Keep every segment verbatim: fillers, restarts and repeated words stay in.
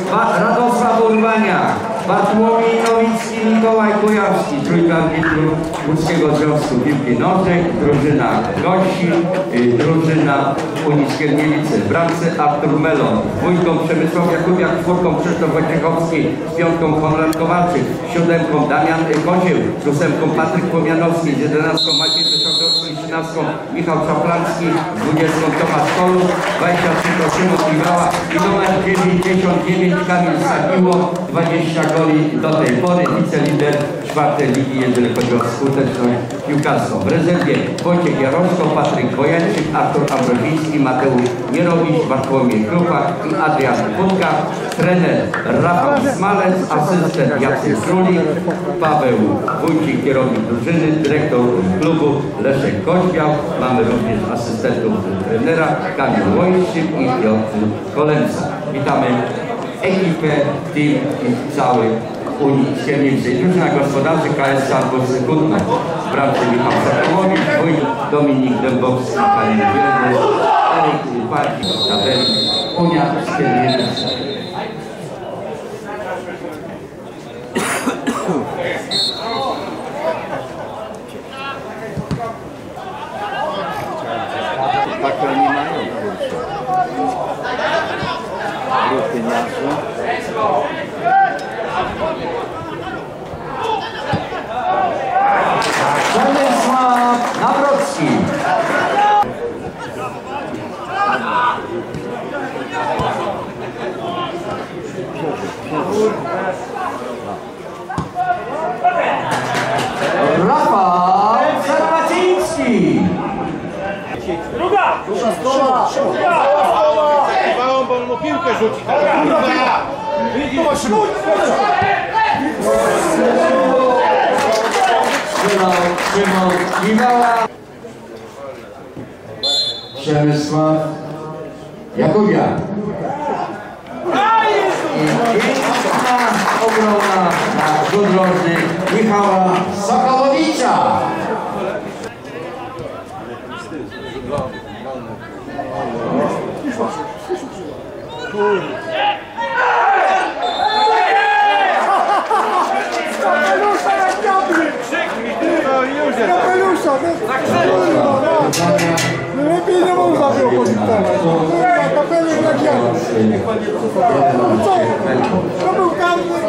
Radosław Urbania, Bartłomiej Nowicki, Mikołaj Kujawski, trójka arbitru Łódzkiego Związku Piłki Nożnej, drużyna gości, y, drużyna Unii Skierniewice. W bramce Artur Melon, dwójką Przemysław Jakubiak, czwórką Krzysztof Wojciechowski, z piątką Konrad Kowalczyk, siódemką Damian Kozieł, z ósemką Patryk Pomianowski, z jedenastką Maciej Wysokowski, z trzynastką Michał Czaplanski, z dwudziestką Tomasz Kolus, dwadzieścia trzy to Szymon Iwała i numer dziewięćdziesiąt dziewięć Kamil Sakiło, dwadzieścia goli do tej pory, wicelider czwartej ligi, jeżeli chodzi o skuteczność piłkarską. W rezerwie Wojciech Jaroszko, Patryk Wojańczyk, Artur Ambroziński, Mateusz Mierowicz, Bartłomiej Krupa i Adrian Budka. Trener Rafał Smalec, asystent Jacek Królik, Paweł Wójcik, kierownik drużyny, dyrektor klubu Leszek Koźbiał. Mamy również asystentów trenera Kamil Wojszczyk i Piotr Kolemca. Witamy ekipę, team i cały Unii Skierniewice. Drużyna gospodarzy K S Sarbus Kutno. W bramce Michał Sokołowicz, Wójt Dominik Dębowski, Kamil Wielny, Eryk Parki, tabeli Unia Skierniewice. Tak oni mają, kurczę. Grupy nasze. Przemysław Nawrocki. Rafał Serwaciński. Druga! Druga stoła! Druga! Małą, bo on mu piłkę rzuci. Kurwa! Widzisz? Strzelał Szymon Iwała. Przemysław Jakubiak. I piękna obrona na rzut rożny Michała Sokołowicza. Kapelusza jak diabły! No już jest. Kapelusza! No lepiej nie można było podziękować. Kapelusz jak diabły. Co? To był karny.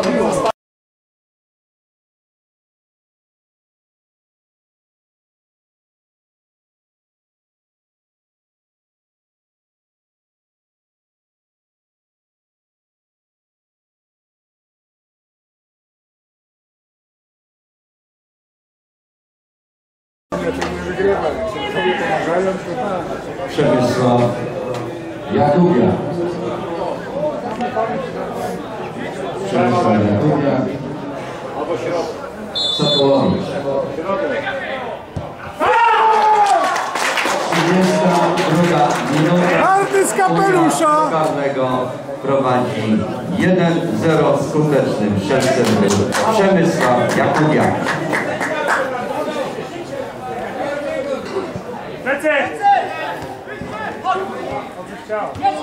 Przemysław Jakubiak. Przemysław Jakubiak. Sokołowicz. trzydziesta druga minuta. Karny z kapelusza! Karnego prowadzi jeden zero skutecznym strzelcem był Przemysław Jakubiak. Lecę! Dobrze chciał.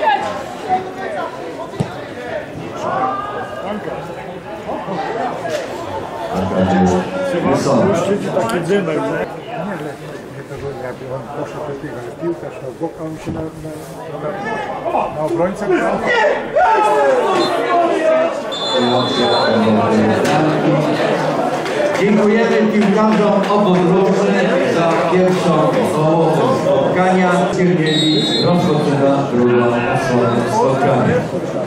Taki dymek, nie? Nie, nie to, że jakby on poszedł do tego, ale piłkarz na bok, a on się na, na, na, na obrońcę grał. Dziękujemy piłkarzom obu drużyn za pierwszą połowę spotkania. Skierniewic rozpoczyna drugą odsłonę spotkania.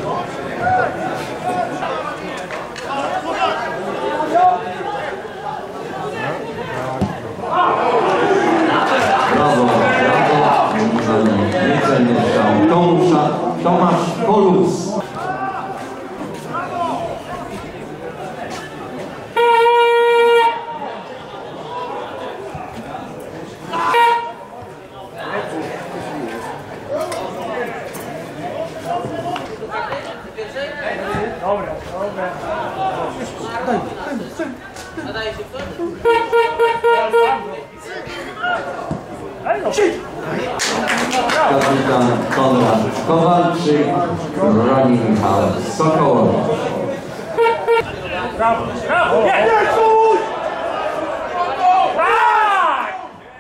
Brawo, brawo, wyceny strzał Tomasza, Tomasz Kolus. Dobra, dobra. Nadaje się ktoś? Kapitan Konrad Kowalczyk. Roni Michał Sokołowicz. Brawo! Brawo! Jezus! Tak!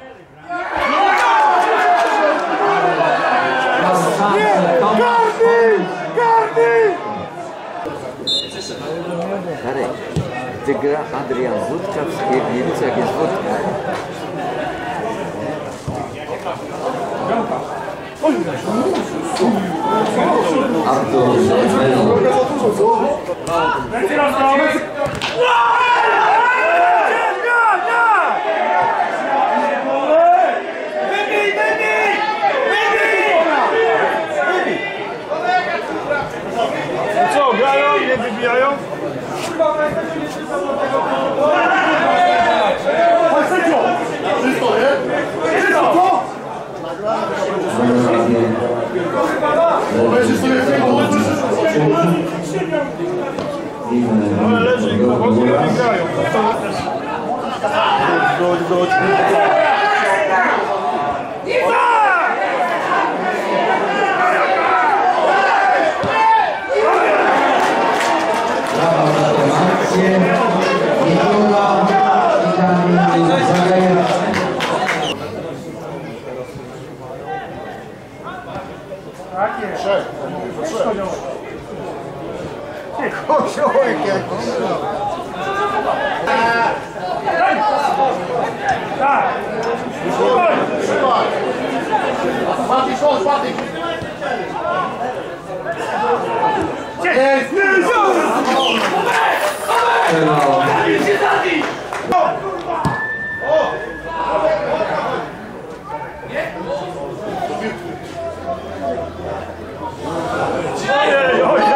Darek, gdy gra Adrian Wódka w Skierniewicach jest wódka. Artur Melon. Leci na stronę! Wybij, wybij! Wybij! Co, grają? Nie wybijają? Czysto, nie? Czysto! Ale leży i go nie grają. Dodź, dodź. Brawa za tę akcję. Nikola i Kamil Zagajewski. Tak jest. Koziołek jakiś. Tak! Trzymaj! Spadaj, szło, spadaj! Jest! Strzelał. Ojej, ojej!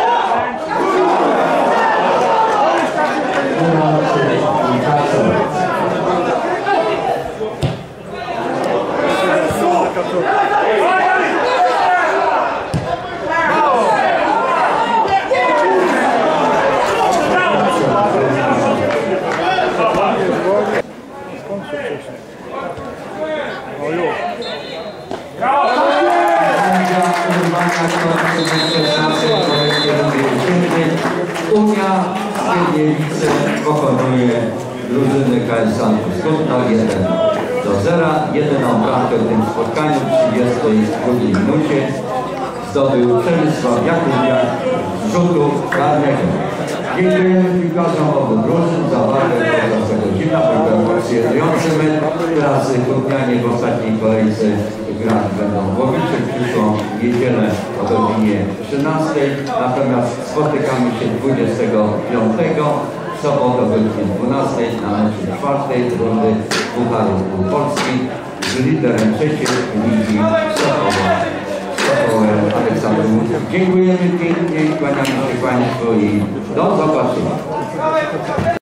Unia Skierniewice pokonuje drużynę K S Santos Kutna jeden do zera. Jedyną bramkę w tym spotkaniu w trzydziestej drugiej minucie zdobył Przemysław Jakubiak z rzutu karnego. Dziękujemy piłkarzom obu drużyn za walkę podczas godzina. Był to emocjonujący mecz. Teraz Kutnianie w ostatniej kolejce grać będą w Łowiczy w przyszłą niedzielę o godzinie trzynastej. Natomiast spotykamy się dwudziestego piątego w sobotę o godzinie dwunastej na meczu czwartej rundy Pucharu Polski z liderem trzeciej ligi Sokoła. Aleksandrów. Dziękujemy pięknie, kłaniamy się Państwu i do zobaczenia.